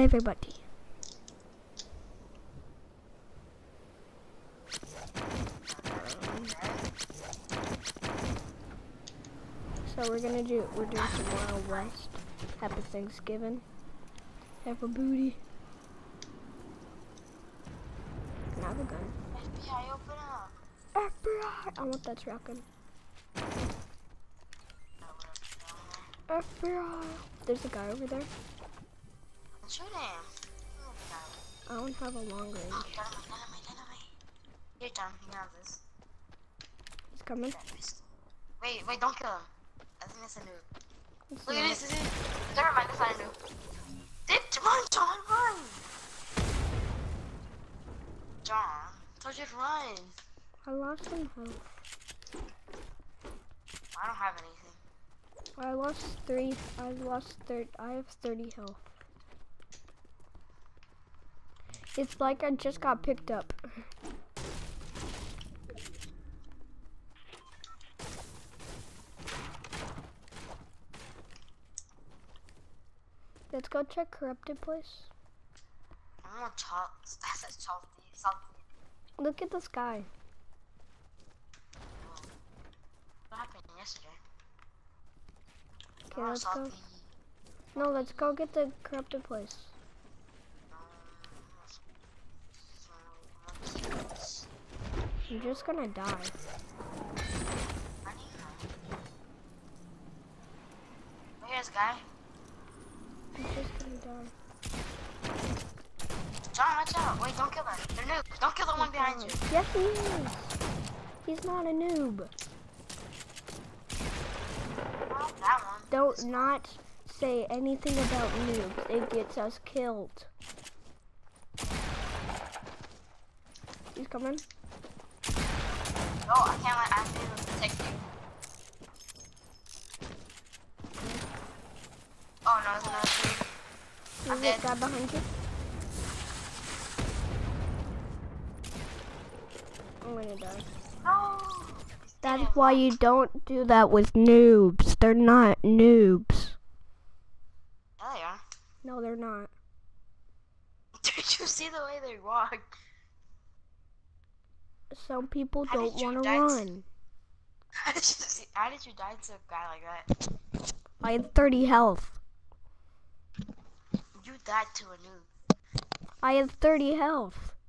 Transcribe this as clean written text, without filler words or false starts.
everybody. So we're doing some Wild West. Happy Thanksgiving. Have a booty. Can I have a gun? FBI, open up. FBI! I want that shotgun. FBI! There's a guy over there. Shoot him. I don't have a long range. Dynamite. Here, John, you have this. He's coming. Wait, don't kill him. I think that's a noob. Look at It's this. Never mind, that's not a noob. Run, John, run! John, I told you to run. I lost some health. I don't have anything. I lost 3. I have 30 health. It's like I just got picked up. Let's go check corrupted place. I want salty. Look at the sky. What happened yesterday? Okay, let's go. No, let's go get the corrupted place. I'm just gonna die. Here's a guy. I'm just gonna die. John, watch out. Wait, don't kill them. They're noobs. Don't kill the one behind you. Yes, he is. He's not a noob. Oh, that one. Don't not say anything about noobs. It gets us killed. He's coming. No, I can't let Anthony protect you. Oh no, there's another dude. I'm dead. Guy behind you. I'm gonna die. No. That's why you don't do that with noobs. They're not noobs. Yeah, they are. No, they're not. Did you see the way they walk? Some people How don't did you want to die run. How did you die to a guy like that? I had 30 health. You died to a noob. I had 30 health.